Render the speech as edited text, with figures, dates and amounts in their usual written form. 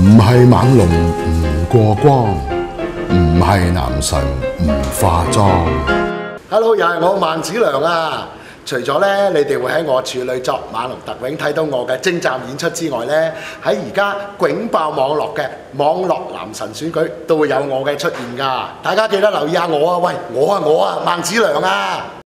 唔係猛龍唔過光，唔係男神唔化妝。Hello， 又係我萬梓良啊！除咗咧，你哋會喺我處女作《猛龍特泳》睇到我嘅精湛演出之外咧，喺而家囧爆網絡嘅網絡男神選舉都會有我嘅出現㗎。大家記得留意下我啊！喂，我啊，萬梓良啊！